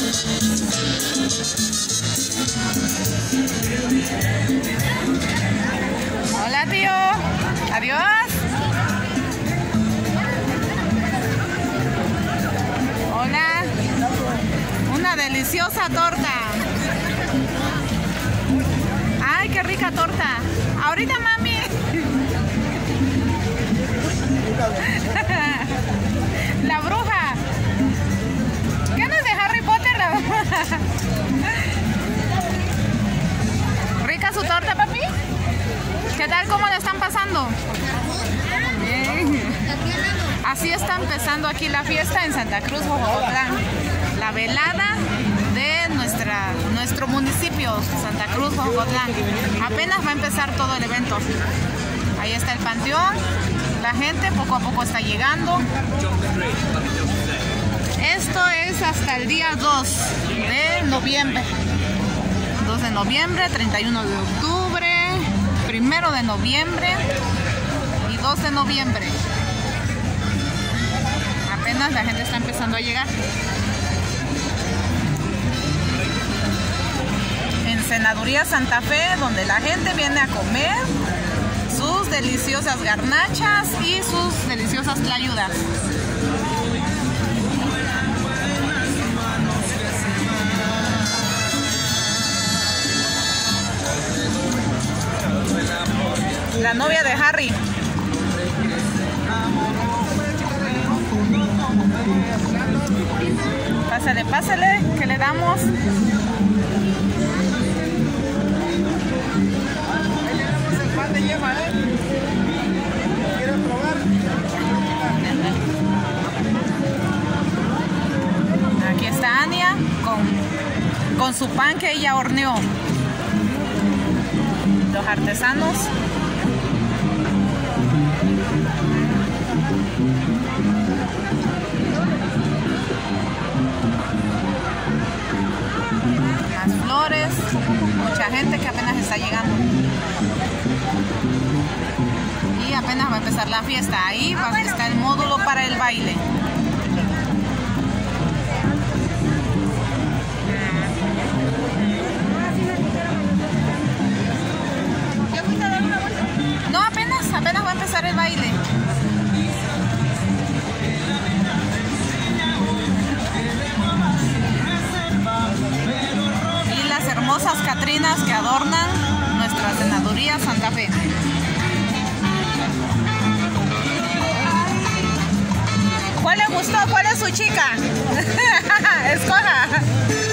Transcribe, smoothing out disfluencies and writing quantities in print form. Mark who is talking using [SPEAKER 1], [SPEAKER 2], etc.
[SPEAKER 1] Hola, tío. Adiós. Hola. Una deliciosa torta. Ay, qué rica torta. Ahorita, mami. La bruja. ¿Qué no es de Harry Potter, la bruja? ¿Rica su torta, papi? ¿Qué tal? ¿Cómo la están pasando? Bien. Así está empezando aquí la fiesta en Santa Cruz, Jojocotlán. La velada de nuestro municipio, Santa Cruz, Jojocotlán. Apenas va a empezar todo el evento. Ahí está el panteón. La gente poco a poco está llegando. Esto es hasta el día 2 de noviembre. 2 de noviembre, 31 de octubre, 1 de noviembre y 2 de noviembre. Apenas la gente está empezando a llegar. En Senaduría Santa Fe, donde la gente viene a comer sus deliciosas garnachas y sus deliciosas tlayudas. La novia de Harry. Pásale, pásale, que le damos.
[SPEAKER 2] Ahí le damos el pan de yema, ¿eh? ¿Quieren probar?
[SPEAKER 1] Aquí está Ania con su pan que ella horneó. Los artesanos. Las flores, mucha gente que apenas está llegando. Y apenas va a empezar la fiesta. Ahí está el módulo para el baile. No, apenas va a empezar el baile. Y las hermosas catrinas que adornan nuestra Senaduría Santa Fe. ¿Cuál le gustó? ¿Cuál es su chica? Escoja.